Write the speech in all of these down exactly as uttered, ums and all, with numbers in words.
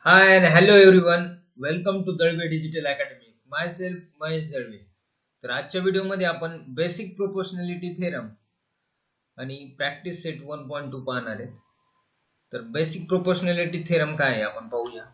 Hi and hello everyone. Welcome to Dalve digital academy. Myself Mahesh Dalve. तर आजच्या व्हिडिओमध्ये आपण बेसिक प्रोपोर्शनॅलिटी थेरम आणि practice set one point two पाहणार आहे. तर बेसिक प्रोपोर्शनॅलिटी थेरम काय आहे आपण पाहूया.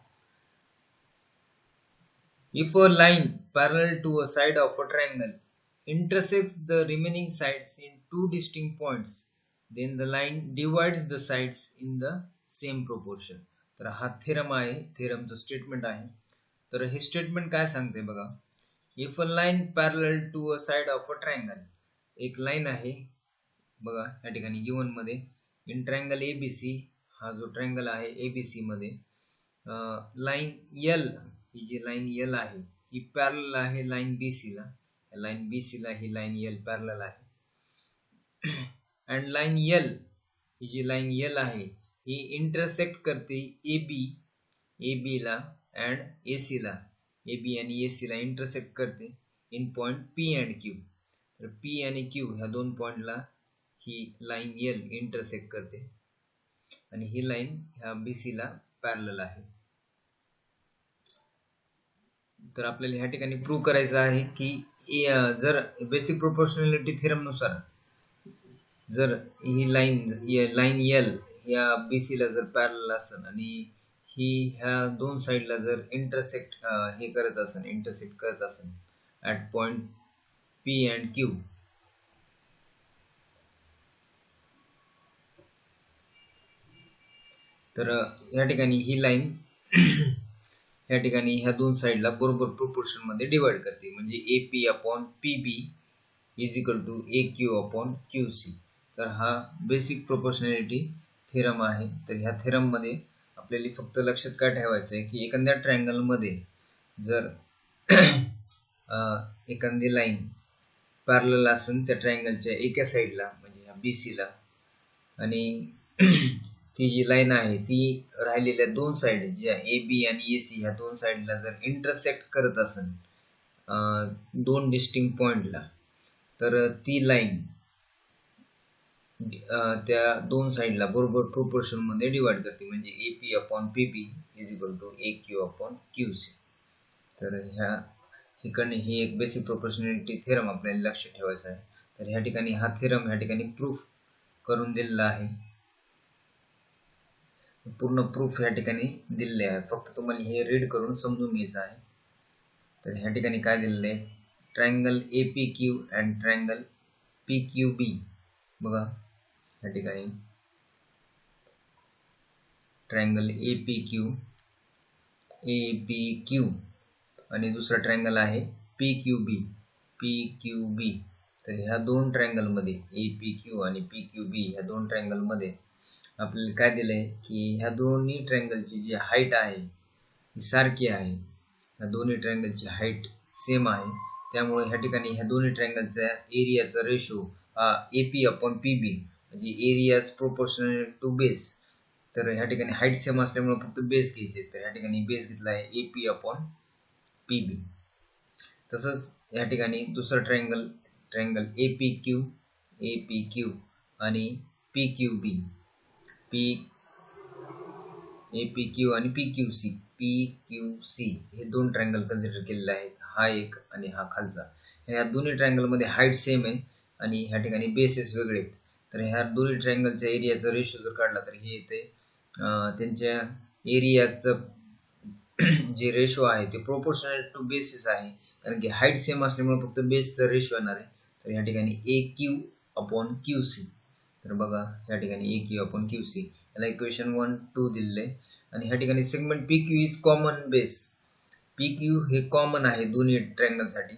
If a line parallel to a side of a triangle intersects the remaining sides in two distinct points, then the line divides the sides in the same proportion. तर हा theorem आहे, थेरमचं statement आहे. तर हे स्टेटमेंट काय सांगते बघा. If a line parallel to a side of a triangle, एक लाईन आहे बघा या ठिकाणी गिवन मध्ये इन ट्रायंगल एबीसी, हा जो ट्रायंगल आहे एबीसी मध्ये लाईन एल, ही जी लाईन एल आहे ही पॅरलल आहे लाईन बीसी ला. लाईन बीसी ला ही लाईन एल पॅरलल आहे. अँड लाईन एल, ही जी लाईन एल आहे ही इंटरसेक्ट करते एबी, एबी ला अँड एसी ला, एबी आणि एसी ला इंटरसेक्ट करते in point P and Q. तर पी आणि क्यू ह्या दोन पॉइंटला ही लाईन एल इंटरसेक्ट करते आणि ही लाईन ह्या बीसी ला पॅरलल आहे. तर आपल्याला ह्या ठिकाणी प्रूव्ह करायचं आहे की जर बेसिक प्रोपोर्शनॅलिटी थेरम नुसार जर ही लाईन लाईन एल या बीसी ला जर पॅरलल असेल आणि ही ह्या दोन साइडला जर इंटरसेक्ट हे करत असेल, इंटरसेक्ट करत असेल at point P and Q, तर या ठिकाणी ही लाईन या ठिकाणी ह्या दोन साइडला बरोबर प्रोपोर्शन मध्ये डिवाइड करते. म्हणजे AP upon PB is equal to A Q upon Q C. तर हा बेसिक प्रोपोर्शनॅलिटी थेरम आहे. तर ह्या थेरम मध्ये आपल्याला फक्त लक्षात काय ठेवायचं आहे की एखाद्या ट्रायंगल मध्ये जर एखादी लाईन पॅरलल असेल त्या ट्रायंगलच्या एका साइडला म्हणजे ह्या बीसी ला, आणि ती जी लाईन आहे ती राहिलेल्या दोन साइड ज्या ए बी आणि ए सी ह्या दोन साइडला जर इंटरसेक्ट करत असेल दोन डिस्टिंक्ट पॉइंटला, तर ती लाईन त्या दोन साइडला बरोबर प्रोपोर्शन मध्ये डिवाइड करते. म्हणजे AP upon PB is equal to A Q upon Q C. तर ह्या ठिकाणी ही एक बेसिक प्रोपोर्शनॅलिटी थेरम आपल्याला लक्ष ठेवायचा आहे. तर ह्या ठिकाणी हा थेरम ह्या ठिकाणी प्रूफ करून दिलेला आहे. पूर्ण प्रूफ या ठिकाणी दिलेले आहे, फक्त तुम्हाला हे रीड करून समजून घ्यायचं आहे. तर ह्या ठिकाणी काय दिलेलं आहे, triangle A P Q and triangle P Q B. बघा या ठिकाणी triangle A P Q, A P Q आणि दुसरा ट्रायंगल आहे P Q B, P Q B. तर ह्या दोन ट्रायंगल मध्ये ए पी क्यू आणि पी क्यू बी ह्या दोन ट्रायंगल मध्ये आपल्याला काय दिलंय की ह्या दोन्ही ट्रायंगलची जी हाईट आहे ही सारखी आहे. ह्या दोन्ही ट्रायंगलची हाईट सेम आहे. त्यामुळे ह्या ठिकाणी ह्या दोन्ही ट्रायंगलचा एरियाचा रेशो हा एपी अपॉन पीबी, म्हणजे एरिया प्रोपोर्शनल टू बेस. तर ह्या ठिकाणी हाईट सेम असल्यामुळे फक्त बेस घ्यायचे. तर ह्या ठिकाणी बेस घेतला आहे एपी अपॉन पीबी. तसंच ह्या ठिकाणी दुसरा triangle triangle A P Q, A P Q आणि P Q B, P A P Q आणि P Q C, P Q C हे दोन ट्रायंगल कन्सिडर केलेले आहेत. हा एक आणि हा खालचा. ह्या दोन्ही ट्रायंगल मध्ये हाईट सेम आहे आणि ह्या ठिकाणी बेसेस वेगळे आहेत. तर ह्या दोन्ही ट्रायंगलच्या एरियाचा रेशो जर काढला तर हे येते त्यांच्या एरियाचं जे रेशो आहे ते प्रोपोर्शनल टू बेसिस आहे, कारण की हाईट सेम असल्यामुळे फक्त बेसचा रेशो येणार आहे. तर या ठिकाणी A Q upon Q C. तर बघा या ठिकाणी A Q upon Q C, याला इक्वेशन वन टू दिलेले. आणि ह्या ठिकाणी segment P Q is common base. P Q हे कॉमन आहे दोन्ही ट्रायंगल साठी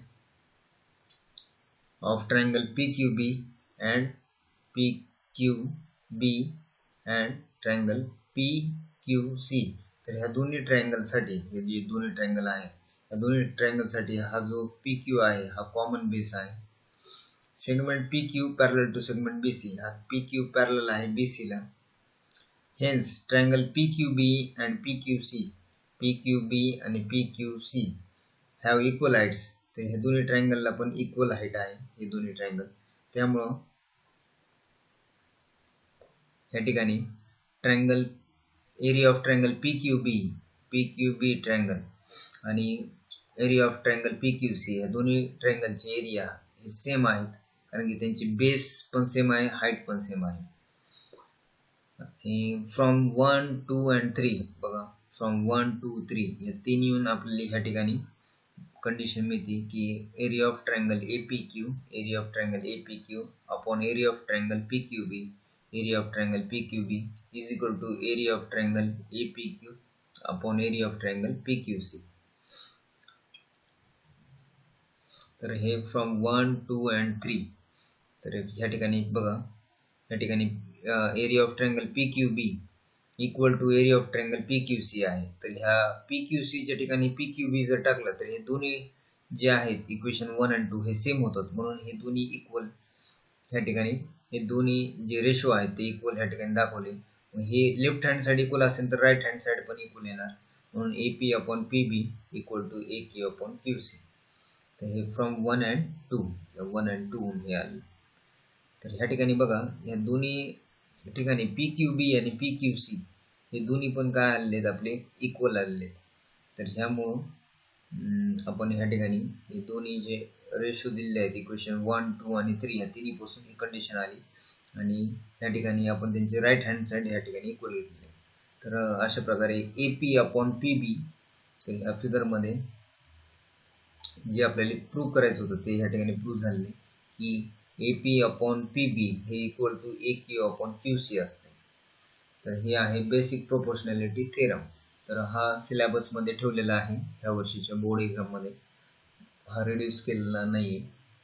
of triangle P Q B and P Q B and triangle P Q C. तर ह्या दोन्ही ट्रायंगल साठी, हे जे दोन्ही ट्रायंगल आहे या दोन्ही ट्रायंगल साठी हा जो पी क्यू आहे हा कॉमन बेस आहे. Segment P Q parallel to segment BC, हा पी क्यू पॅरलल आहे बीसी ला. Hence triangle P Q B and P Q C, P Q B आणि P Q C have equal heights. तर ह्या दोन्ही ट्रायंगलला पण equal height आहे हे दोन्ही ट्रायंगल. त्यामुळं या ठिकाणी triangle area of triangle P Q B P Q B triangle आणि area of triangle P Q C या दोन्ही ट्रायंगलचे एरिया हे सेम आहेत, कारण की त्यांची बेस पण सेम आहे, हाईट पण सेम आहे. From one two and three बघा, फ्रॉम वन टू थ्री या तीन येऊन आपल्याला ह्या ठिकाणी कंडिशन मिळते की area of triangle A P Q area of triangle A P Q upon area of triangle P Q B area of triangle P Q B is equal to area of triangle A P Q upon area of triangle P Q C. तर हे from one two and three. तर ह्या ठिकाणी बघा, ह्या ठिकाणी area of triangle P Q B equal to area of triangle P Q C आहे. तर ह्या पी क्यू सीच्या ठिकाणी पी क्यू बी जर टाकलं तर हे दोन्ही जे आहेत इक्वेशन वन अँड टू हे सेम होतात, म्हणून हे दोन्ही इक्वल ह्या ठिकाणी हे दोन्ही जे रेशो आहेत ते इक्वल ह्या ठिकाणी दाखवले. हे लेफ्ट हँड साइड इक्वल असेल तर राईट हँड साइड पण इक्वल येणार, म्हणून A P upon P B equal to A Q upon Q C. तर हे from one and two one and two हे आलं. तर ह्या ठिकाणी बघा, ह्या दोन्ही ठिकाणी पी क्यू बी आणि पी क्यू सी हे दोन्ही पण काय आलेले आहेत आपले इक्वल आलेले आहेत. तर ह्यामुळं आपण ह्या ठिकाणी हे दोन्ही जे रेशो दिलेले आहेत इक्वेशन वन टू आणि थ्री ह्या तिन्ही पासून ही कंडिशन आली आणि ह्या ठिकाणी आपण त्यांचे राईट हँड साइड ह्या ठिकाणी इक्वल घेतले. तर अशा प्रकारे A P upon P B तर ह्या फिगरमध्ये जे आपल्याला प्रूव्ह करायचं होतं ते ह्या ठिकाणी प्रूव्ह झाले की A P upon P B हे equal to A Q upon Q C असते. तर हे आहे बेसिक प्रोपोर्शनॅलिटी थेरम. तर हा सिलेबस मध्ये ठेवलेला आहे ह्या वर्षीच्या बोर्ड एक्झाम मध्ये, हा रिड्यूस केलेला नाहीये.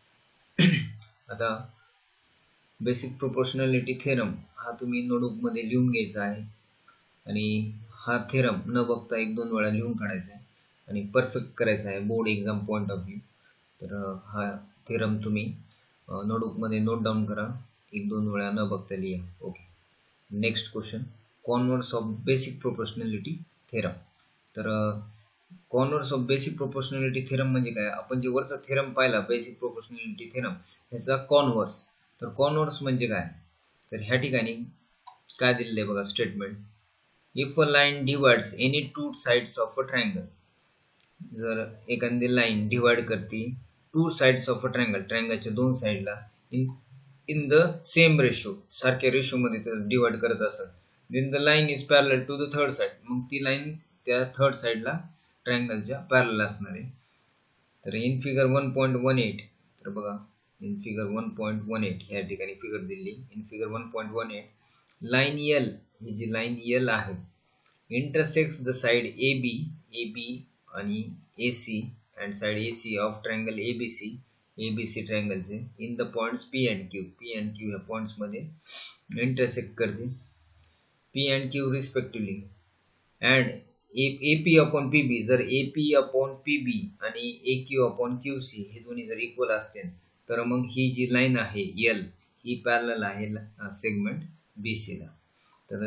आता बेसिक प्रोपोर्शनॅलिटी थेरम हा तुम्ही नोटबुक मध्ये लिहून घ्यायचा आहे आणि हा थेरम न बघता एक दोन वेळा लिहून काढायचा आहे आणि परफेक्ट करायचा आहे board exam point of view. तर हा थेरम तुम्ही नोटबुक मध्ये नोट डाऊन करा, एक दोन वेळा न बघता लिहा. Okay. Next question, converse of basic proportionality theorem. तर converse of basic proportionality theorem म्हणजे काय? आपण जे वरचा थेरम पाहिला बेसिक प्रोपोर्शनॅलिटी थेरम ह्याचा कॉन्व्हर्स. तर कॉन्व्हर्स म्हणजे काय? तर ह्या ठिकाणी काय दिलेलं आहे बघा statement, if a line divides any two sides of a triangle. जर एखादी लाईन डिवाइड करते two sides of a triangle, ट्रायंगलच्या दोन साइडला in in the same ratio, सारख्या रेशो मध्ये तर डिवाइड करत असत, then the line is parallel to the third side, मग ती लाईन त्या थर्ड साइडला ट्रायंगलच्या पॅरलल असणार आहे. तर in figure one point one eight, तर बघा in figure one point one eight ह्या ठिकाणी फिगर दिली. In figure one point one eight line L, ही जी लाईन एल आहे intersects the side A B A B आणि A C and side A C of triangle A B C A B C ट्रायंगलचे in the points P and Q. P and Q ह्या points मध्ये intersect करते P and Q respectively. And A P upon P B, जर A P upon P B आणि A Q upon Q C हे दोन्ही जर equal असतील तर मग ही जी लाईन आहे एल ही पॅरलल आहे सेगमेंट बी सी ला. तर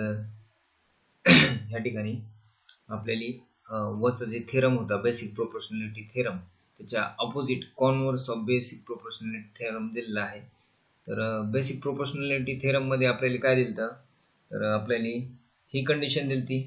ह्या ठिकाणी आपल्याला वरचा जे थेरम होता बेसिक प्रोपोर्शनॅलिटी थेरम त्याच्या opposite converse of basic proportionality theorem दिलेला आहे. तर बेसिक प्रोपोर्शनॅलिटी थेरम मध्ये आपल्याला काय दिलं, तर आपल्याला ही कंडिशन दिलती,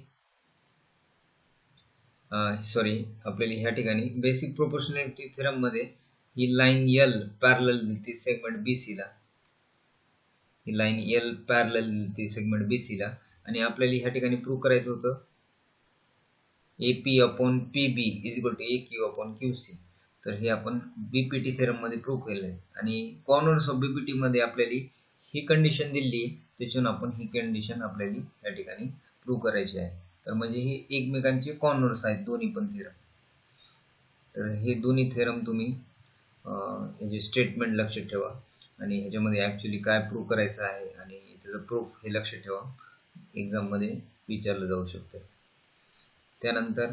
सॉरी आपल्याला ह्या ठिकाणी बेसिक प्रोपोर्शनॅलिटी थेरम मध्ये ही लाईन एल पॅरलल दिलती सेगमेंट बी सी ला, ही लाईन एल पॅरलल दिलती सेगमेंट बी सी ला आणि आपल्याला ह्या ठिकाणी प्रूव्ह करायचं होतं A P upon P B is equal to A Q upon Q C. तर हे आपण बीपीटी थेरम मध्ये प्रूव्ह केलं आहे आणि कॉर्नर्स ऑफ बीपीटी मध्ये आपल्याला ही कंडिशन दिली, त्याच्यातून आपण ही कंडिशन आपल्याला या ठिकाणी प्रूव्ह करायची आहे. तर म्हणजे हे एकमेकांचे कॉर्नर्स आहेत दोन्ही पण थेरम. तर हे दोन्ही थेरम तुम्ही ह्याचे स्टेटमेंट लक्षात ठेवा आणि ह्याच्यामध्ये ऍक्च्युली काय प्रूव्ह करायचं आहे आणि त्याचं प्रूफ हे लक्षात ठेवा, एक्झाम मध्ये विचारलं जाऊ शकतं. त्यानंतर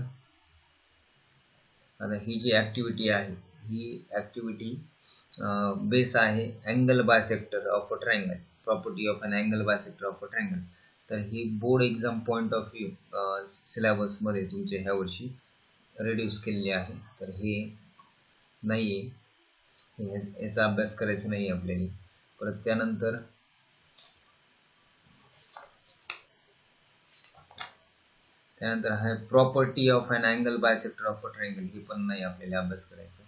आता ही जी ऍक्टिव्हिटी आहे ही ऍक्टिव्हिटी बेस आहे angle bisector of a triangle, property of an angle bisector of a triangle. तर ही board exam point of view syllabus मध्ये तुमच्या ह्या वर्षी रिड्यूस केलेली आहे. तर हे नाहीये, याचा अभ्यास करायचा नाही आपल्याला. परत त्यानंतर त्यानंतर आहे property of an angle bisector of a triangle, ही पण नाही आपल्याला अभ्यास करायचा.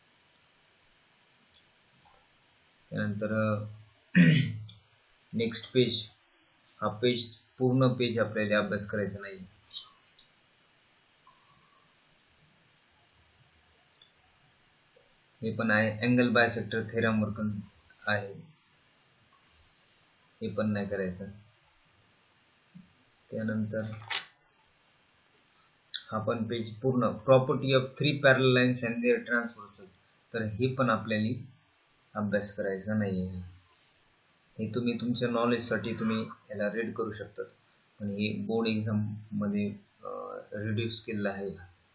त्यानंतर नेक्स्ट पेज, हा पेज पूर्ण पेज आपल्याला अभ्यास करायचा नाही. हे पण आहे अँगल बायसेक्टर थेरम वर आहे, हे पण नाही करायचं. त्यानंतर हा पण पेज पूर्ण property of three parallel lines and their transversal, तर हे पण आपल्याला अभ्यास करायचा नाही आहे. हे तुम्ही तुमच्या नॉलेजसाठी तुम्ही याला रीड करू शकता, पण हे बोर्ड एक्झाम मध्ये रिड्यूस केलेलं आहे.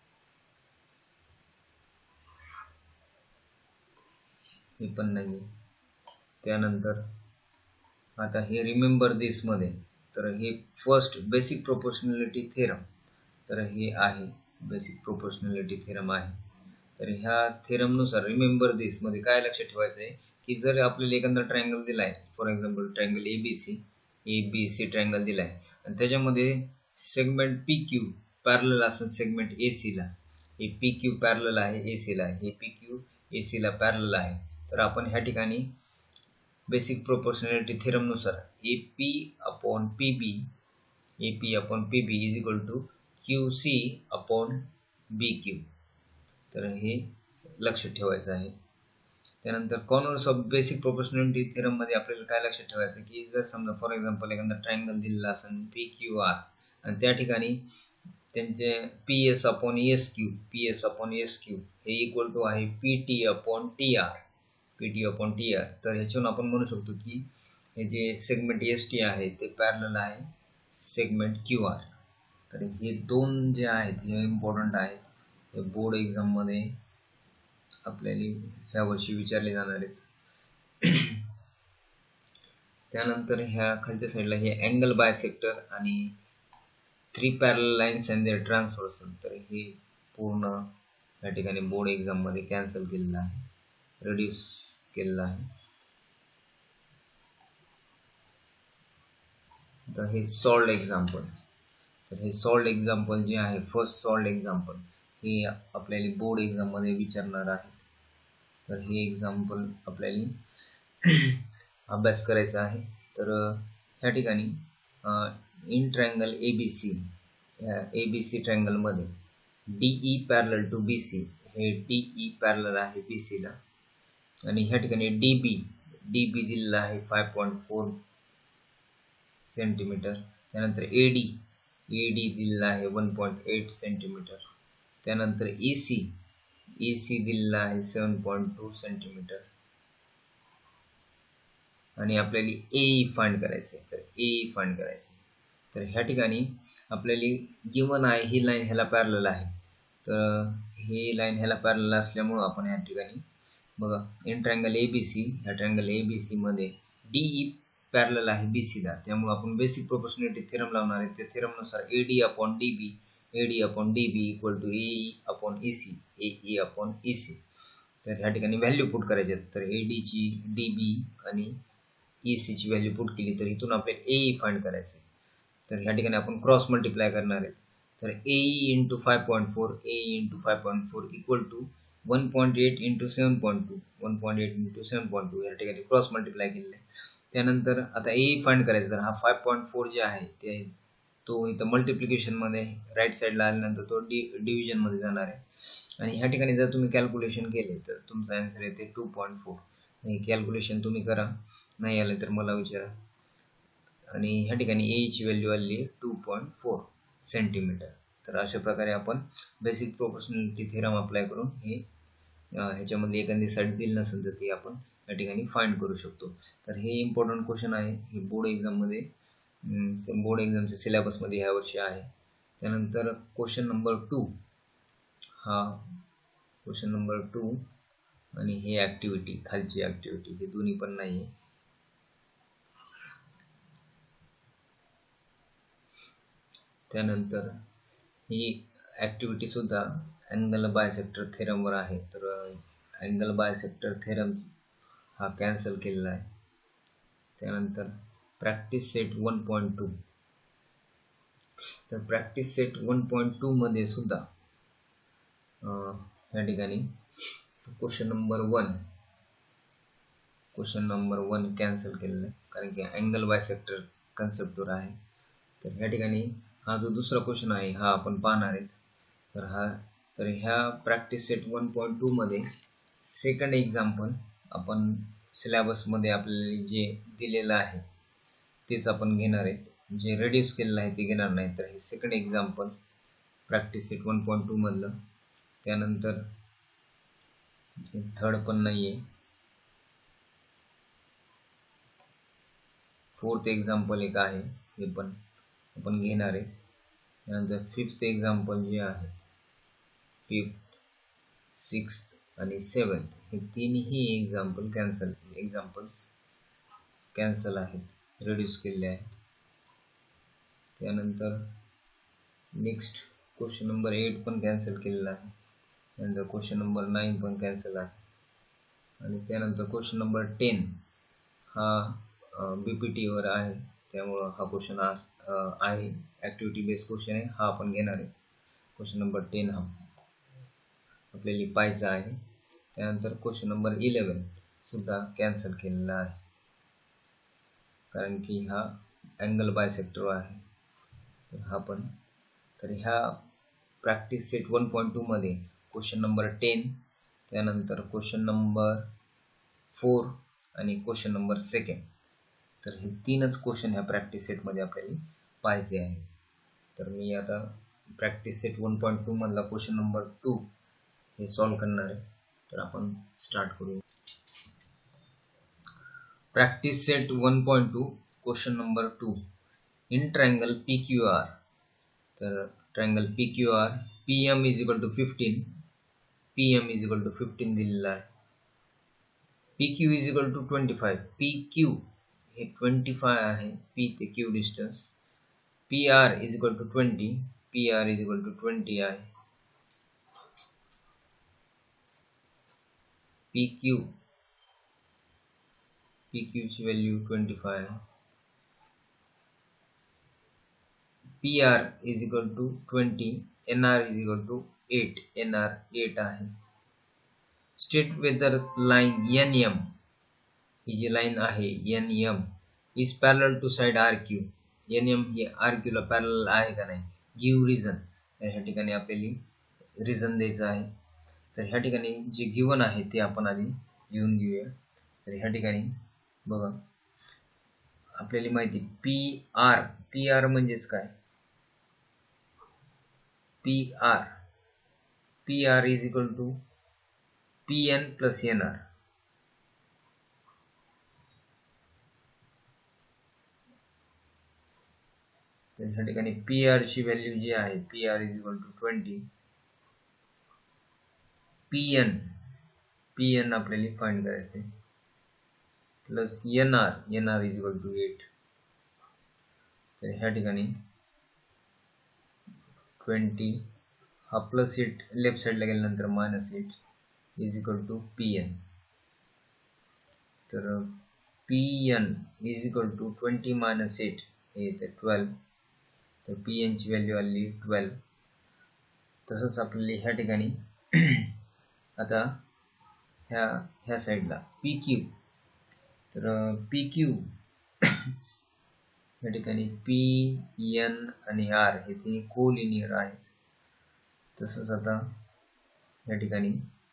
हे पण नाही. त्यानंतर आता हे रिमेंबर दिस मध्ये, तर हे फर्स्ट बेसिक प्रोपोर्शनॅलिटी थेरम, तर हे आहे बेसिक प्रोपोर्शनॅलिटी थेरम आहे. तर ह्या थेरम नुसार रिमेंबर दिस मध्ये काय लक्षात ठेवायचं आहे की जर आपल्याला एखादा ट्रायंगल दिलाय, for example triangle ABC, ABC triangle दिलाय आणि त्याच्यामध्ये सेगमेंट पी क्यू पॅरलल असेल सेगमेंट ए सी ला, हे पी क्यू पॅरलल आहे ए सी ला, हे पी क्यू ए सी ला पॅरलल आहे, तर आपण ह्या ठिकाणी बेसिक प्रोपोर्शनॅलिटी थेरम नुसार A P upon P B, A P upon P B is equal to Q C upon B Q, तर हे लक्षात ठेवायचं आहे. त्यानंतर corners of basic proportionality theorem मध्ये आपल्याला काय लक्षात ठेवायचं की जर समजा फॉर एक्झाम्पल एखादा ट्रायंगल दिलेला असेल पी क्यू आर आणि त्या ठिकाणी त्यांचे P S upon S Q, P S upon S Q हे इक्वल टू आहे P T upon T R, P T upon T R, तर ह्याच्यावरून आपण म्हणू शकतो की हे जे सेगमेंट एस टी आहे ते पॅरलल आहे सेगमेंट क्यू आर. तर हे दोन जे आहेत हे इम्पॉर्टंट आहेत, हे बोर्ड एक्झाम मध्ये आपल्याला ह्या वर्षी विचारले जाणार आहेत. त्यानंतर ह्या खालच्या साईडला हे अँगल बायसेक्टर आणि three parallel lines and their transversal, तर हे पूर्ण या ठिकाणी बोर्ड एक्झाम मध्ये कॅन्सल केलेलं आहे, रिड्यूस केलेलं आहे. तर हे सॉल्ड एक्झाम्पल, तर हे सॉल्ड एक्झाम्पल जे आहे फर्स्ट सॉल्ड एक्झाम्पल हे आपल्याला बोर्ड एक्झाम मध्ये विचारणार आहे. तर हे एक्झाम्पल आपल्याला अभ्यास करायचा आहे. तर ह्या ठिकाणी इन ट्रायंगल एबीसी, ह्या एबीसी ट्रायंगल मध्ये डीई पॅरलल टू बीसी, हे डीई पॅरलल आहे बीसी ला, आणि ह्या ठिकाणी डीबी, डीबी दिलेला आहे फाईव्ह पॉईंट फोर सेंटीमीटर. त्यानंतर एडी, एडी दिलेला आहे वन पॉईंट एट सेंटीमीटर. त्यानंतर ईसी, ईसी दिलेला आहे सेवन पॉईंट टू सेंटीमीटर. आणि आपल्याला ए फाइंड करायचे, तर ए फाइंड करायचे. तर ह्या ठिकाणी आपल्याला गिवन आहे ही लाईन ह्याला पॅरलल आहे, तर ही लाईन ह्याला पॅरलल असल्यामुळं आपण ह्या ठिकाणी बघा इन ट्रायंगल एबीसी, ह्या ट्रायंगल एबीसी मध्ये डीई पॅरलल आहे बीसी ला, त्यामुळे आपण बेसिक प्रोपोर्शनॅलिटी थेरम लावणार आहे. त्या थेरम नुसार AD upon DB, AD upon DB equal to AE upon EC, AE upon EC. तर ह्या ठिकाणी व्हॅल्यू पुट करायचे, तर एडी ची, डीबी आणि ईसी ची व्हॅल्यू पुट केली तर इथून आपल्याला एई फाइंड करायचे. तर ह्या ठिकाणी आपण क्रॉस मल्टिप्लाय करणार आहे, तर AE into five point four, AE into five point four equal to one point eight into seven point two, one point eight into seven point two, या ठिकाणी क्रॉस मल्टिप्लाय केलेलं आहे. त्यानंतर आता ए फाइंड करायचं, तर हा फाईव्ह पॉईंट फोर जे आहे ते तो इथं मल्टिप्लिकेशन मध्ये राईट साईडला आल्यानंतर तो डी डिव्हिजन मध्ये जाणार आहे. आणि ह्या ठिकाणी जर तुम्ही कॅल्क्युलेशन केले तर तुमचा आन्सर येते टू पॉईंट फोर. हे कॅल्क्युलेशन तुम्ही करा, नाही आलं तर मला विचारा. आणि ह्या ठिकाणी ए ची व्हॅल्यू आली आहे टू पॉईंट फोर सेंटीमीटर. तर अशा प्रकारे आपण बेसिक प्रोपोर्शनॅलिटी थेरम अप्लाय करून हे ह्याच्यामध्ये एखादी साईड दिली नसेल तर ती आपण या ठिकाणी फाइंड करू शकतो. तर हे इम्पॉर्टंट क्वेश्चन आहे, हे बोर्ड एक्झाम मध्ये बोर्ड एक्झामच्या सिलेबस मध्ये ह्या वर्षी आहे. त्यानंतर क्वेश्चन नंबर टू, हा क्वेश्चन नंबर टू आणि हे ऍक्टिव्हिटी, खालची ऍक्टिव्हिटी, हे दोन्ही पण नाही. त्यानंतर ही ऍक्टिव्हिटी सुद्धा अँगल बायसेक्टर थेरम वर आहे, तर अँगल बायसेक्टर थेरम हा कॅन्सल केलेला आहे. त्यानंतर practice set one point two, तर practice set one point two मध्ये सुद्धा या ठिकाणी question number one question number one cancel केलेलं आहे, कारण की अँगल बायसेक्टर कन्सेप्टवर आहे. तर या ठिकाणी हा जो दुसरा क्वेश्चन आहे हा आपण पाहणार आहे. तर हा तर ह्या practice set one point two मध्ये सेकंड एक्झाम्पल आपण सिलेबसमध्ये आपल्याला जे दिलेलं आहे तेच आपण घेणार आहेत. जे रेड्यूस केलेलं आहे ते घेणार नाही. तर हे second example practice set one point two मधलं. त्यानंतर थर्ड पण नाहीये. फोर्थ एक्झाम्पल एक आहे, हे पण आपण घेणार आहे. त्यानंतर फिफ्थ एक्झाम्पल जे आहे, फिफ्थ सिक्स्थ आणि सेवन्थ हे तिन्ही एक्झाम्पल कॅन्सल एक्झाम्पल्स कॅन्सल आहेत, रिड्यूस केलेले आहेत. त्यानंतर नेक्स्ट क्वेश्चन नंबर एट पण कॅन्सल केलेला आहे. त्यानंतर क्वेश्चन नंबर नाईन पण कॅन्सल आहे. आणि त्यानंतर क्वेश्चन नंबर टेन हा बीपीटी वर आहे, त्यामुळं हा क्वेश्चन आहे ऍक्टिव्हिटी बेस्ड क्वेश्चन आहे, हा आपण घेणार आहे. क्वेश्चन नंबर टेन हा आपल्याला पाहायचा आहे. त्यानंतर क्वेश्चन नंबर इलेवन सुद्धा कॅन्सल केलेला आहे, कारण की हा अँगल बायसेक्टर आहे. तर हा पण तर ह्या practice set one point two मध्ये क्वेश्चन नंबर टेन, त्यानंतर क्वेश्चन नंबर फोर आणि क्वेश्चन नंबर सेकंड, तर हे तीनच क्वेश्चन ह्या प्रॅक्टिस सेट मध्ये आपल्याला पाहायचे आहे. तर मी आता practice set one point two मधला क्वेश्चन नंबर टू हे सॉल्व्ह करणार आहे. तर आपण स्टार्ट करू. Practice set one point two question number two. In triangle P Q R, तर triangle P Q R P M is equal to fifteen, P M is equal to fifteen दिलेला आहे. P Q is equal to twenty five, P Q हे twenty five आहे, P ते Q distance. P R is equal to twenty, P R is equal to twenty आहे. P Q P Q ची value twenty five आहे. P R is equal to twenty, N R is equal to eight, N R eight आहे. State whether line N M, ही जी line आहे N M is parallel to side R Q, N M ही R Q ला parallel आहे का नाही, give reason. ह्या ठिकाणी आपल्याला रिझन द्यायचं आहे. तर ह्या ठिकाणी जे गिवन आहे ते आपण आधी लिहून घेऊया. तर ह्या ठिकाणी बघा आपल्याला माहिती पी आर, पी आर म्हणजेच काय, P R P R is equal to P N plus N R. तर ह्या ठिकाणी पी आर ची व्हॅल्यू जी आहे, P R is equal to twenty, P N P N आपल्याला फाइंड करायचे, plus N R, N R is equal to eight. तर ह्या ठिकाणी ट्वेंटी हा प्लस एट लेफ्ट साइडला गेल्यानंतर minus eight is equal to P N. तर P N is equal to twenty minus eight हे येते ट्वेल्व. तर पी एन ची व्हॅल्यू आली ट्वेल्व. तसंच आपल्याला ह्या ठिकाणी आता ह्या ह्या साईडला पी क्यू, तर पी क्यू या ठिकाणी पी एन आणि आर हे तिन्ही कोलिनियर आहेत. तसंच आता या ठिकाणी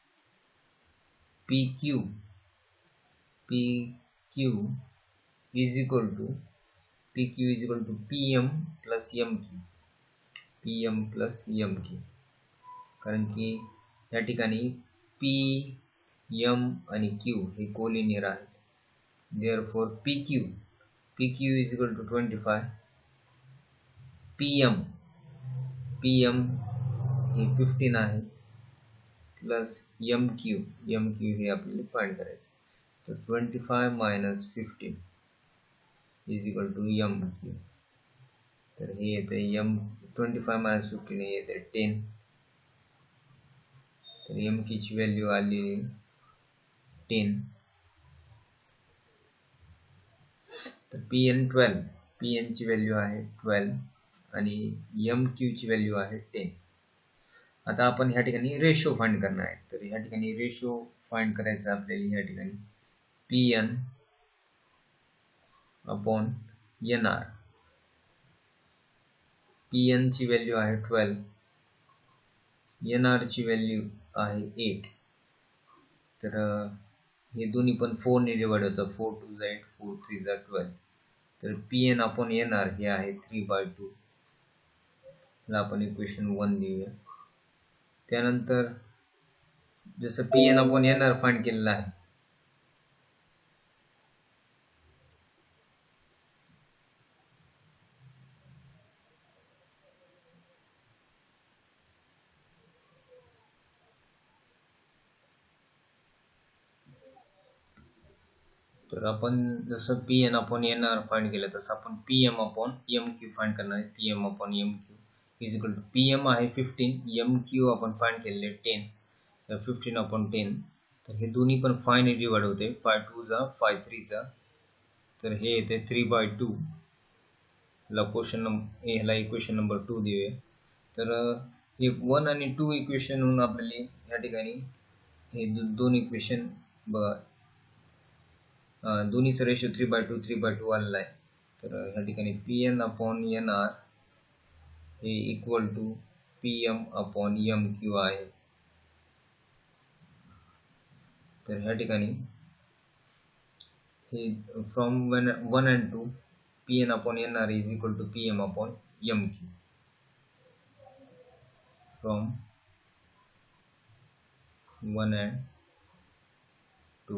P Q P Q is equal to P Q is equal to P M plus M Q, P M plus M Q, कारण की या ठिकाणी पी एम आणि क्यू हे कोलिनियर आहेत. Therefore P Q P Q is equal to twenty five, P M P M हे fifteen आहे, plus M Q M Q हे आपल्याला फाइंड करायचं. तर twenty five minus fifteen is equal to M Q. तर हे येते M twenty five minus fifteen हे येते टेन. तर एम क्यू ची व्हॅल्यू आली टेन. तर P N twelve, P N ची व्हॅल्यू आहे ट्वेल्व आणि एम क्यू ची व्हॅल्यू आहे टेन. आता आपण ह्या ठिकाणी रेशो फाइंड करणार आहे. तर ह्या ठिकाणी रेशो फाइंड करायचा आपल्याला ह्या ठिकाणी P N upon N R. P N ची व्हॅल्यू आहे ट्वेल्व, एन आर ची व्हॅल्यू आहे एट. तर हे दोन्ही पण फोर ने डिवाइड होतं. फोर टू जा एट, फोर थ्री जा ट्वेल्व. तर P N upon N R हे आहे थ्री बाय टू. आपण इक्वेशन वन देऊया. त्यानंतर जसं P N upon N R find केलेलं आहे, तर आपण जसं P N upon N R find केलं तसं आपण P M upon M Q find करणार आहे. P M upon M Q is equal to P M आहे फिफ्टीन, एम क्यू आपण फाइंड केलेले टेन. तर फिफ्टीन अपॉन टेन. तर हे दोन्ही पण फाय ने डिवाइड होते. फाय टू जा फाय थ्री जा. तर हे येते थ्री बाय टू. ला क्वेश्चन नंबर ह्याला इक्वेशन नंबर टू देऊया. तर हे वन आणि टू इक्वेशन म्हणून आपल्याला या ठिकाणी हे दोन इक्वेशन बघा, दोन्हीचं ratio three by two three by two आलेला आहे. तर ह्या ठिकाणी P N upon N R हे equal to P M upon M Q आहे. तर ह्या ठिकाणी हे from one one and two P N upon N R is equal to P M upon M Q. From one and two.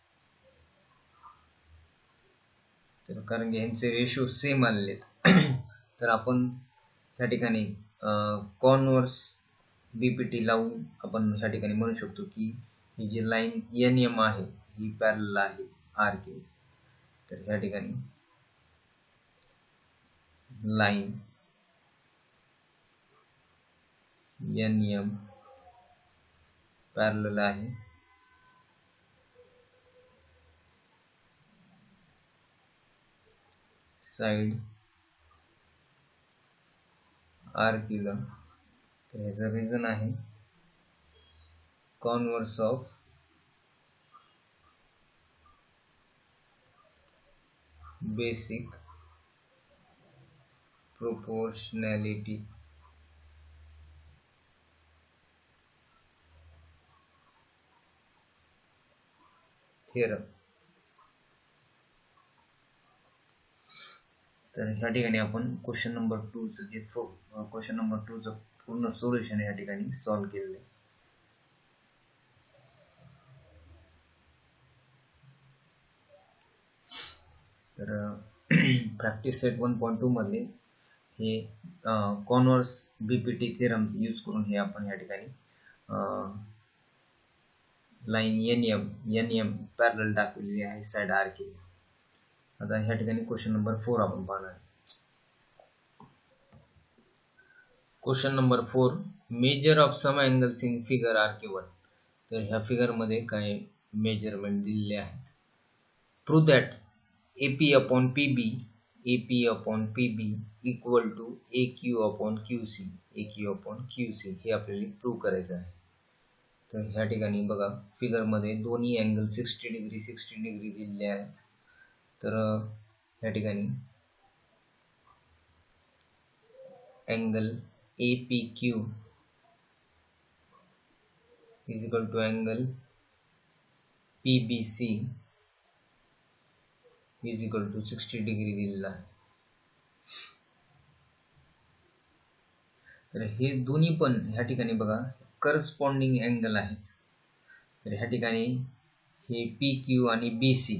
तर कारण की यांचे रेशो सेम आलेले आहेत. तर आपण ह्या ठिकाणी कॉन्व्हर्स बीपीटी लावून आपण ह्या ठिकाणी म्हणू शकतो की ही जी लाईन एन एम आहे ही पॅरलल आहे आर क्यू. तर ह्या ठिकाणी लाईन एन एम पॅरलल आहे साइड आर क्यू ला. तर ह्याचं रिझन आहे converse of basic proportionality theorem. तर ह्या ठिकाणी आपण क्वेश्चन नंबर टू चं जे क्वेश्चन नंबर टू चं पूर्ण सोल्युशन या ठिकाणी सॉल्व्ह केलेलं आहे. तर practice set one point two मध्ये हे कॉन्व्हर्स बीपीटी थिअरम यूज करून हे आपण या ठिकाणी line N M N M parallel दाखवलेली आहे साइड आर क्यू. आता ह्या ठिकाणी क्वेश्चन नंबर फोर आपण पाहणार. Question number four, measure of some angles in figure are given. तर ह्या फिगर मध्ये काय मेजरमेंट दिलेले आहेत. Prove that AP upon PB AP upon PB equal to A Q upon Q C A Q upon Q C हे आपल्याला prove करायचं आहे. तर ह्या ठिकाणी बघा फिगर मध्ये दोन्ही angle sixty degree sixty degree दिलेले आहेत. तर ह्या ठिकाणी angle A P Q is equal to angle P B C is equal to sixty degree दिलेला आहे. तर हे दोन्ही पण ह्या ठिकाणी बघा करस्पॉन्डिंग अँगल आहेत. तर ह्या ठिकाणी हे पी क्यू आणि बी सी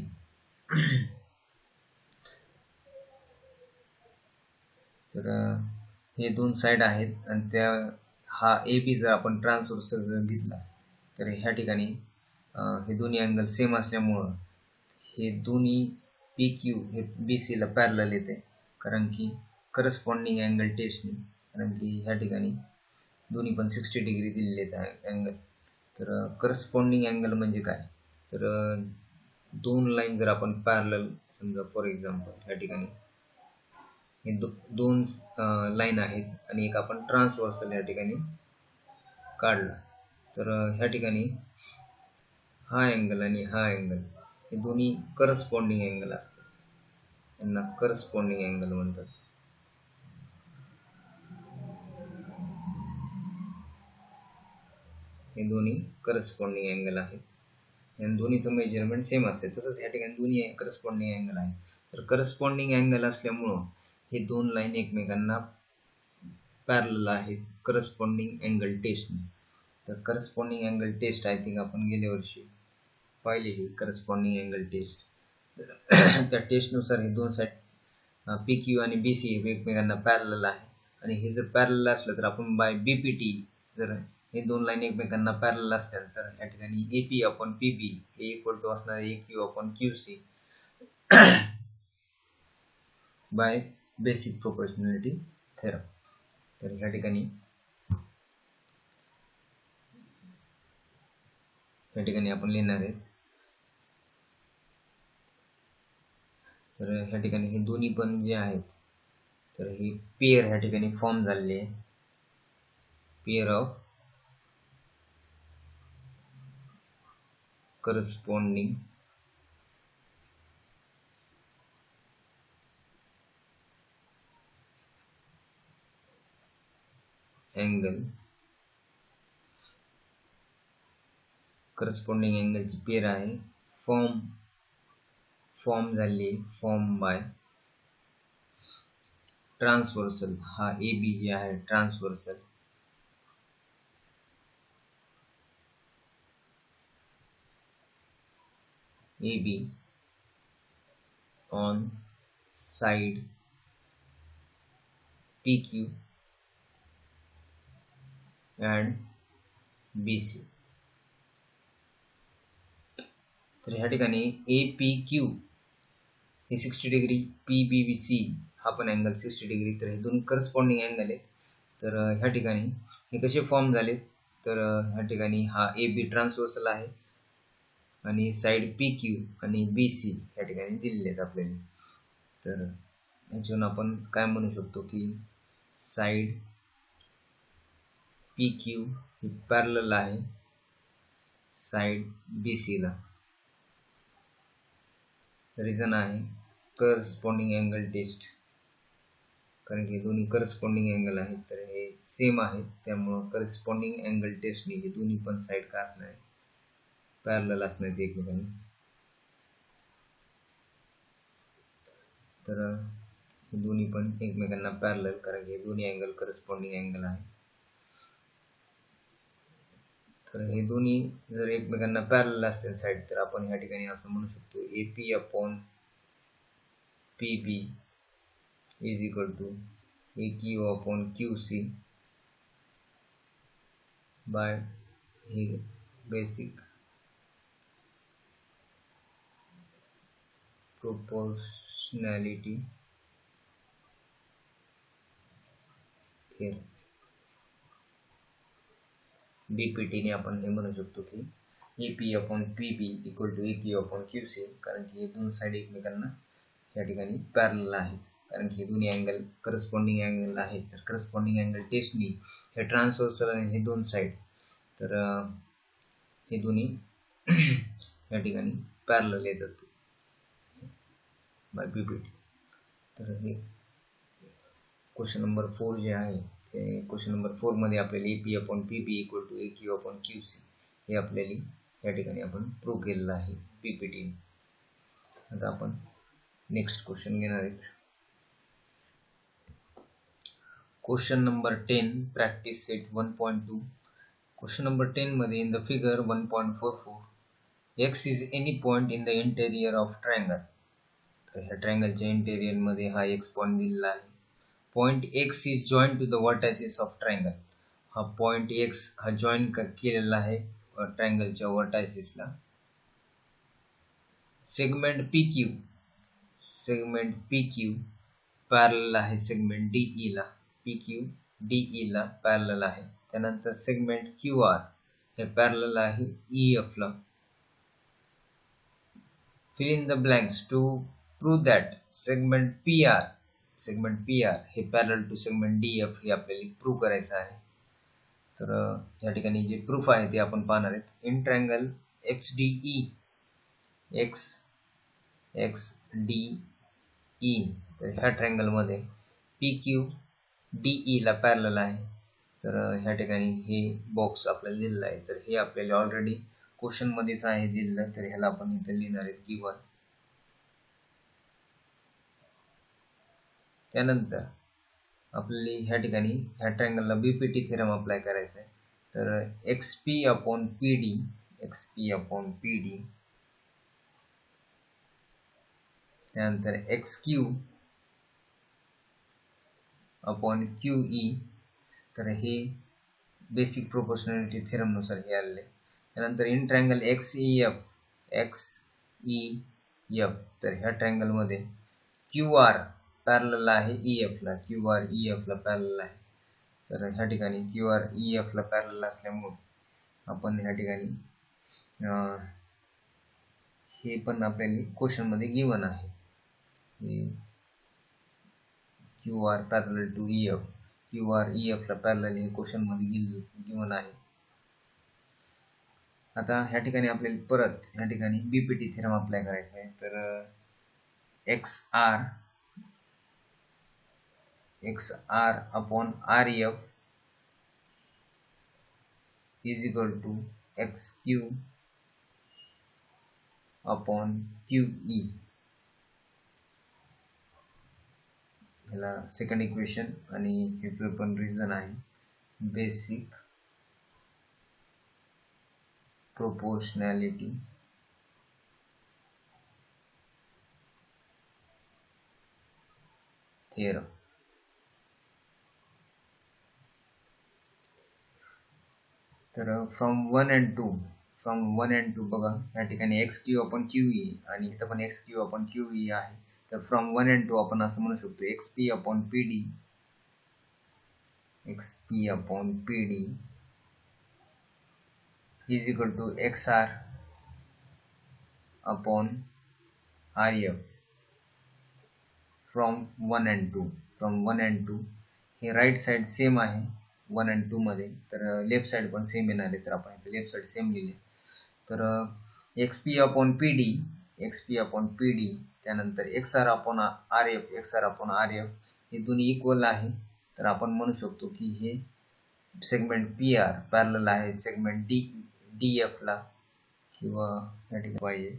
तर हे दोन साइड आहेत आणि त्या हा ए बी जर आपण ट्रान्सव्हर्सल जर घेतला तर ह्या ठिकाणी हे दोन्ही अँगल सेम असल्यामुळं हे दोन्ही पी क्यू हे बी सी ला पॅरलल येते. कारण की करस्पॉन्डिंग अँगल टेस्टनी, कारण की ह्या ठिकाणी दोन्ही पण सिक्स्टी डिग्री दिलेले आहेत अँगल. तर करस्पॉन्डिंग अँगल म्हणजे काय, तर दोन लाईन जर आपण पॅरलल समजा फॉर एक्झाम्पल ह्या ठिकाणी हे दो, दोन लाईन आहेत आणि एक आपण ट्रान्सव्हर्सल या ठिकाणी काढला. तर ह्या ठिकाणी हा अँगल आणि हा अँगल हे दोन्ही करस्पॉन्डिंग अँगल असतात, यांना करस्पॉन्डिंग अँगल म्हणतात. हे दोन्ही करस्पॉन्डिंग अँगल आहेत, या दोन्हीचं मेजरमेंट सेम असते. तसंच ह्या ठिकाणी दोन्ही करस्पॉन्डिंग अँगल आहे. तर करस्पॉन्डिंग अँगल असल्यामुळं हे दोन लाईन एकमेकांना पॅरलल आहेत करस्पॉन्डिंग अँगल टेस्टने. तर corresponding angle test I think आपण गेल्या वर्षी पाहिलेली करस्पॉन्डिंग अँगल टेस्ट. त्या टेस्टनुसार हे दोन साईड पी क्यू आणि बी सी एकमेकांना पॅरलल आहे, आणि हे जर पॅरलल असलं तर आपण बाय बी पी टी जर हे दोन लाईन एकमेकांना पॅरलल असतील तर या ठिकाणी A P upon P B हे इक्वल टू असणार A Q upon Q C by basic proportionality theorem. तर ह्या ठिकाणी या ठिकाणी आपण लिहिणार आहेत. तर ह्या ठिकाणी हे दोन्ही पण जे आहेत तर हे पेयर ह्या ठिकाणी फॉर्म झालेले आहे, pair of corresponding angle. Corresponding अँगलची पेयर आहे, फॉर्म फॉर्म झाली फॉर्म बाय ट्रान्सव्हर्सल. हा ए बी जे आहे transversal, A B on side P Q and B C. तर ह्या ठिकाणी ए पी क्यू हे sixty degree, P B B C हा पण अँगल सिक्स्टी डिग्री. तर हे दोन्ही करस्पॉन्डिंग अँगल आहेत. तर ह्या ठिकाणी हे कसे फॉर्म झाले तर ह्या ठिकाणी हा ए बी ट्रान्सव्हर्सल आहे आणि साइड पी क्यू आणि बी सी ह्या ठिकाणी दिलेले आहेत आपल्याला. तर याच्यावरून आपण काय म्हणू शकतो की साइड पी क्यू ही पॅरलल आहे साइड बी सी ला. रिझन आहे करस्पॉन्डिंग अँगल टेस्ट, कारण की दोन्ही करस्पॉन्डिंग अँगल आहेत तर हे सेम आहेत, त्यामुळं करस्पॉन्डिंग अँगल टेस्टने हे दोन्ही पण साइड का असणार पॅरलल असणार एकमेकांनी. तर दोन्ही पण एकमेकांना पॅरलल, कारण की दोन्ही अँगल करस्पॉन्डिंग अँगल आहे. तर हे दोन्ही जर एकमेकांना पॅरलल असतील साइड तर आपण ह्या ठिकाणी असं म्हणू शकतो A P upon P B is equal to A Q upon Q C by हे बेसिक प्रोपोर्शनॅलिटी थेरम. बीपीटी ने आपण हे म्हणू शकतो की A P upon P B equal to A Q upon Q C, कारण की हे दोन साइड एकमेकांना या ठिकाणी पॅरलल आहेत, कारण की हे दोन्ही अँगल करस्पॉन्डिंग अँगल आहेत. तर करस्पॉन्डिंग अँगल टेस्टनी हे ट्रान्सव्हर्सल आणि हे दोन साइड तर हे दोन्ही या ठिकाणी पॅरलल येतात बाय बीपीटी. तर हे क्वेश्चन नंबर फोर जे आहे ते क्वेश्चन नंबर फोर मध्ये आपल्याला A P upon P B equal to A Q upon Q C हे आपल्याला या ठिकाणी आपण प्रूव्ह केलेलं आहे पीपीटी. आता आपण नेक्स्ट क्वेश्चन घेणार आहेत. Question number ten practice set one point two. Question number ten मध्ये in the figure one point four four X is any point in the interior of triangle. तर ह्या ट्रायंगलच्या interior मध्ये हा x point दिलेला आहे. Point X is join to the vertices of triangle. हा point X हा join केलेला आहे ट्रायंगलच्या वर्टायसेसला. Segment P Q segment P Q parallel आहे सेगमेंट डीई ला. पी क्यू डीई ला पॅरलल आहे. त्यानंतर सेगमेंट क्यू आर हे पॅरलल आहे ई एफ ला. fill in the blanks to prove that segment P R segment P R हे parallel to segment D F हे आपल्याला प्रूव्ह करायचं आहे. तर या ठिकाणी जे प्रूफ आहे ते आपण पाहणार आहेत. In triangle X D E X X D E, तर ह्या ट्रायंगल मध्ये पी क्यू डी ई ला पॅरलल आहे. तर ह्या ठिकाणी हे बॉक्स आपल्याला दिलेला आहे. तर हे आपल्याला ऑलरेडी क्वेश्चन मध्येच आहे दिलेलं, तर ह्याला आपण इथे लिहिणार आहे गिवन. त्यानंतर आपल्याला ह्या ठिकाणी ह्या ट्रायंगलला बीपीटी थेरम अप्लाय करायचा आहे. तर X P upon P D X P upon P D, त्यानंतर X Q upon Q E, तर हे बेसिक प्रोपोर्शनॅलिटी थेरम नुसार हे आलेले. त्यानंतर in triangle X E F X E F, तर ह्या ट्रायंगल मध्ये क्यू आर पॅरलल आहे ई एफ ला, क्यू आर ई एफ ला पॅरलल आहे. तर ह्या ठिकाणी क्यू आर ई एफ ला पॅरलल असल्यामुळे आपण ह्या ठिकाणी हे पण आपल्याला क्वेश्चन मध्ये गिवन आहे. Q R parallel to E F, Q R E F ला पॅरलल हे क्वेश्चन मध्ये गिवन आहे. आता ह्या ठिकाणी आपल्याला परत ह्या ठिकाणी बीपीटी थेरम अप्लाय करायचा आहे. तर X R X R upon R F is equal to X Q upon Q E, ह्याला सेकंड इक्वेशन आणि ह्याचं पण रिझन आहे बेसिक प्रोपोर्शनॅलिटी थेरम. तर from one and two from one and two बघा या ठिकाणी X Q upon Q E आणि इथं पण X Q upon Q E आहे. तर फ्रॉम वन अँड टू आपण असं म्हणू शकतो X P upon P D X P upon P D is equal to X R upon R F from one and two. From one and two हे right side same आहे one and two मध्ये, तर left side पण same येणार आहे. तर आपण इथे लेफ्ट साइड सेम लिहिले. तर X P upon P D X P upon P D, त्यानंतर X R upon R F X R upon R F हे दोन्ही इक्वल आहे. तर आपण म्हणू शकतो की हे सेगमेंट पी आर पॅरलल आहे सेगमेंट डी डी एफ ला, किंवा या ठिकाणी पाहिजे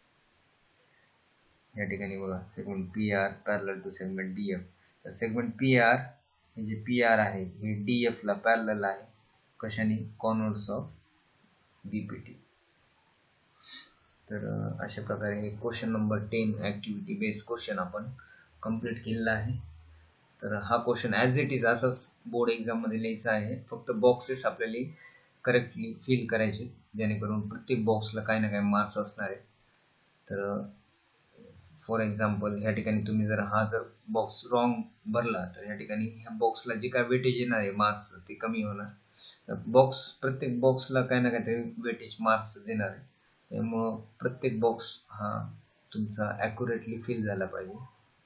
या ठिकाणी बघा segment P R parallel to segment D F. तर सेगमेंट पी आर हे जे पी आर आहे हे डी एफ ला पॅरलल आहे. कशाने? Converse of BPT. तर अशा प्रकारे हे question number ten activity based question आपण कंप्लीट केलेला आहे. तर हा क्वेश्चन ॲज इट इज असाच बोर्ड एक्झाम मध्ये लिहायचा आहे. फक्त बॉक्सेस आपल्याला करेक्टली फिल करायचे, जेणेकरून प्रत्येक बॉक्सला काही ना काही मार्क्स असणार आहे. तर फॉर एक्झाम्पल ह्या ठिकाणी तुम्ही जर हा जर बॉक्स रॉंग भरला तर ह्या ठिकाणी ह्या बॉक्सला जे काय वेटेज येणार आहे मार्क्स ते कमी होणार. बॉक्स प्रत्येक बॉक्सला काही ना काहीतरी वेटेज मार्क्स देणार आहे. त्यामुळं प्रत्येक बॉक्स हा तुमचा ॲक्युरेटली फिल झाला पाहिजे.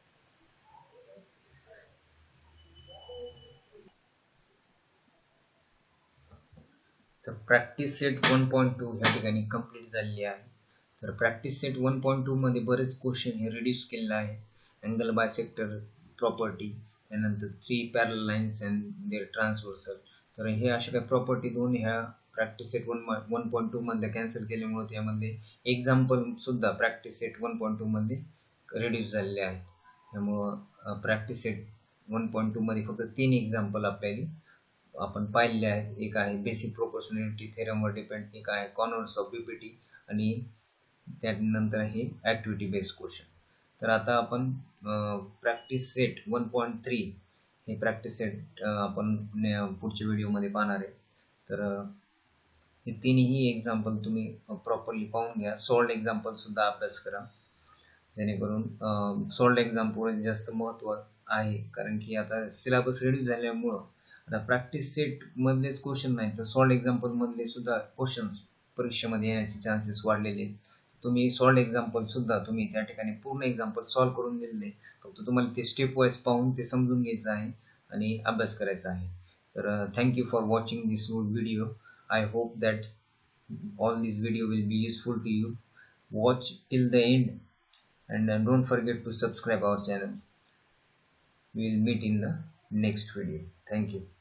तर practice set one point two ह्या ठिकाणी कंप्लीट झालेली आहे. तर practice set one point two मध्ये बरेच क्वेश्चन हे रिड्यूस केलेले आहे. अँगल बायसेक्टर प्रॉपर्टी, त्यानंतर three parallel lines and their transversal. तर हे अशा काही प्रॉपर्टी दोन ह्या practice set one one point two मधल्या कॅन्सल केल्यामुळे त्यामध्ये एक्झाम्पल सुद्धा practice set one point two मध्ये रिड्यूस झालेले आहेत. त्यामुळं practice set one point two मध्ये फक्त तीन एक्झाम्पल आपल्याला आपण पाहिलेले आहेत. एक आहे बेसिक प्रोपोर्शनॅलिटी थेरमवर डिपेंड, एक आहे कॉन्व्हर्स ऑफ बीपीटी आणि त्यानंतर हे ऍक्टिव्हिटी बेस्ड क्वेश्चन. तर आता आपण practice set one point three हे प्रॅक्टिस सेट आपण पुढच्या व्हिडिओमध्ये पाहणार आहे. तर हे तिन्ही एक्झाम्पल तुम्ही प्रॉपरली पाहून घ्या. सॉल्ड एक्झाम्पल सुद्धा अभ्यास करा, जेणेकरून सॉल्ड एक्झाम्पल जास्त महत्त्व आहे. कारण की आता सिलेबस रिड्यूस झाल्यामुळं आता प्रॅक्टिस सेट मधलेच क्वेश्चन नाही तर सॉल्ड एक्झाम्पल मधले सुद्धा क्वेश्चन्स परीक्षेमध्ये येण्याचे चान्सेस वाढलेले आहेत. तुम्ही सॉल्ड एक्झाम्पल सुद्धा तुम्ही त्या ठिकाणी पूर्ण एक्झाम्पल सॉल्व करून दिलेले, फक्त तुम्हाला ते स्टेप वाईज पाहून ते समजून घ्यायचं आहे आणि अभ्यास करायचा आहे. तर thank you for watching this video. I hope that all this video will be useful to you. Watch till the end and uh, don't forget to subscribe our channel. We will meet in the next video. Thank you.